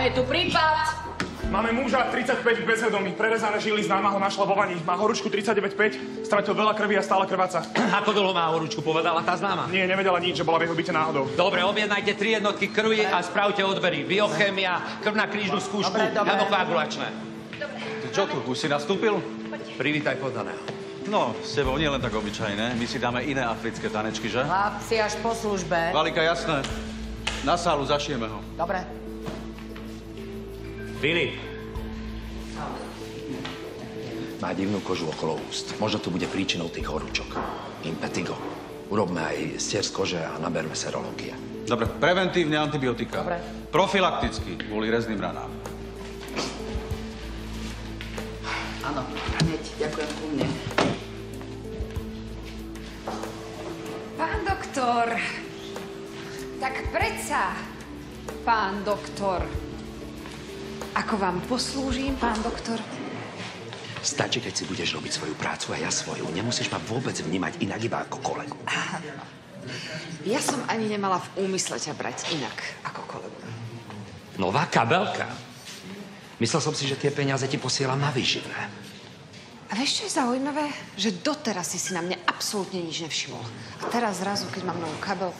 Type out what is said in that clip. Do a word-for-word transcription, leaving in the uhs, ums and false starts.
Máme tu prípad. Máme muža tridsaťpäť bezvedomý, prerezané žily, známa ho na šlabovaní. Má horúčku tridsaťdeväť päť, stratil veľa krvi a stále krváca. Ako dlho má horúčku, povedala tá známa? Nie, nevedela nič, že bola v jeho byte náhodou. Dobre, objednajte tri jednotky krvi a spravte odbery. Biochémia, krvná krížnu skúšku, hemokoagulačné. Ty čo tu, už si nastúpil? Privítaj podaného. No, s tebou nie len tak obyčajné. My si dáme iné africké tanečky, že? Chlapci, až po službe. Valika, jasné. Na sálu zašijeme ho. Dobre. Filip. Má divnú kožu okolo úst. Možno to bude príčinou tých horúčok. Impetigo. Urobme aj stier z kože a naberme serológie. Dobre, preventívne antibiotika. Dobre. Profilakticky, kvôli rezným ranám. Áno, hneď. Ďakujem ku mne. Pán doktor, tak predsa, pán doktor. Ako vám poslúžim, pán doktor? Stačí, keď si budeš robiť svoju prácu a ja svoju. Nemusíš ma vôbec vnímať inak iba ako kolegu. Ja som ani nemala v úmysle ťa brať inak ako kolegu. Nová kabelka. Myslel som si, že tie peniaze ti posielam na výživné. A vieš, čo je zaujímavé? Že doteraz si si na mne absolútne nič nevšimol. A teraz zrazu, keď mám novú kabelku...